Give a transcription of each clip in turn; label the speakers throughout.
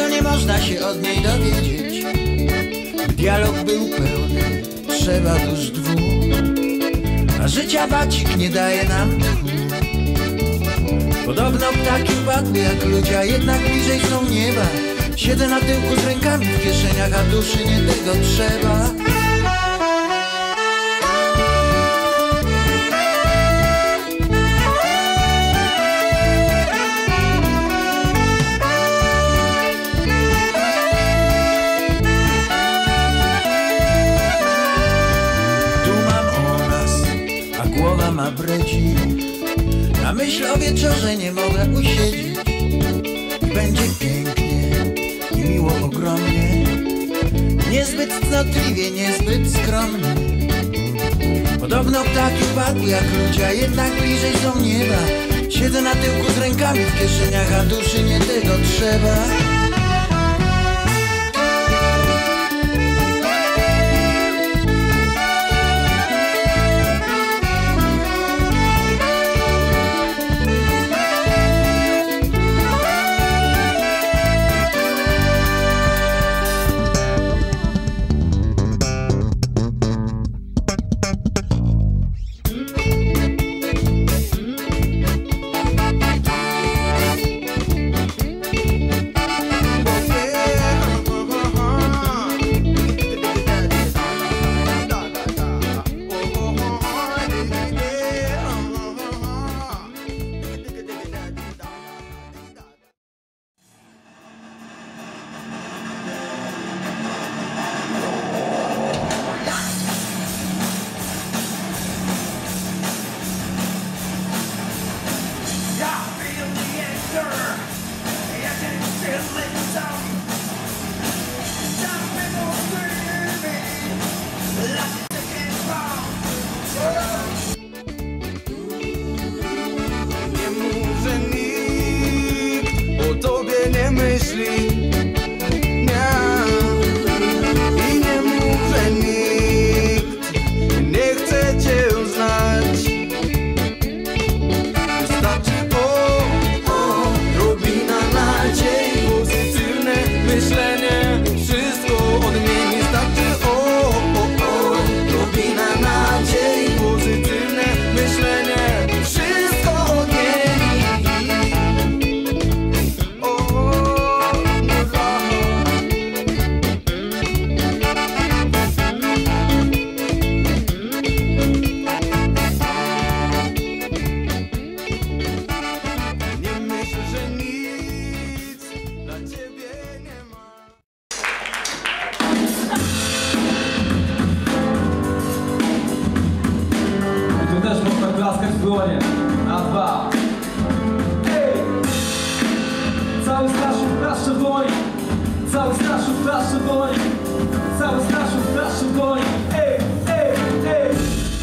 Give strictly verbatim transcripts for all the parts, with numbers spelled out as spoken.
Speaker 1: czego nie można się od niej dowiedzieć. Dialog był pełny, trzeba dusz dwóch, a życia bacik nie daje nam tchu. Podobno ptaki padły jak ludzie, a jednak bliżej są nieba. Siedzę na tyłku z rękami w kieszeniach, a duszy nie tego trzeba. Tu mam o nas, a głowa ma bredzi. Na myśl o wieczorze nie mogę usiedzieć. Będzie pięknie i miło ogromnie, niezbyt cnotliwie, niezbyt skromnie. Podobno ptaki padły jak ludzie, a jednak bliżej są nieba. Siedzę na tyłku z rękami w kieszeniach, a duszy nie tego trzeba.
Speaker 2: Nie mów, że nikt o tobie nie myśli. Nie. I nie mów, że nikt nie chce cię znać. Wystarczy o, o, odrobina nadziei, pozytywne myślenie wszystko odmieni. Wystarczy o, o, o, odrobina nadziei, pozytywne myślenie wszystko odmieni. O, o, nie myślę, że nic dla ciebie nie ma.
Speaker 3: I tu też można klaskać w dłonie. Na dwa. Ej! Cały Staszów klaszcze w dłoni. Cały Staszów klaszcze w dłoni. Cały Staszów klaszcze w dłoni. Ej, ej, ej!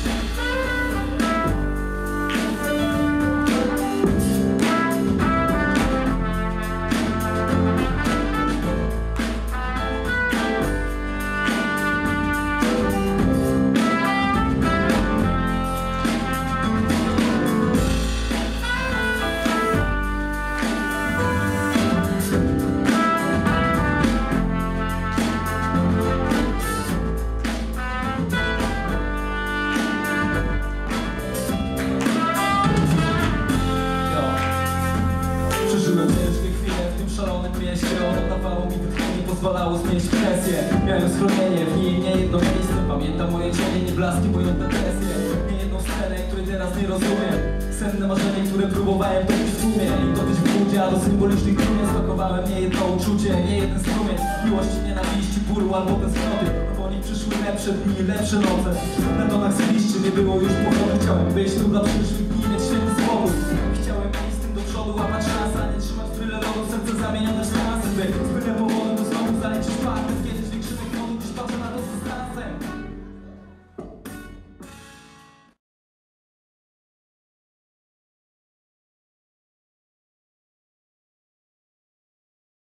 Speaker 3: Przeżyłem ciężkie chwile w tym szalonym mieście. Ono dawało mi wytchnienie, pozwalało zmienić presję. Miałem schronienie w nim, nie jedno miejsce. Pamiętam moje cienie, nie blaski, moją depresję. Nie jedną scenę, której teraz nie rozumiem. Senne marzenie, które próbowałem topić w tłumie. I topić w budzie, a do symbolicznych trumien spakowałem nie jedno uczucie, nie jeden strumień miłości, nienawiści, bólu albo tęsknoty. Po nich przyszły lepsze dni, lepsze noce. Na tonach z liści nie było już powodu. Chciałem być tu dla przyszłych dni, mieć święty spokój. Chciałem iść z tym do przodu, łapać szansa, nie trzymać tyle lodu, serce zamienione w szansy, by z byle powodem to znowu zalecić fakty.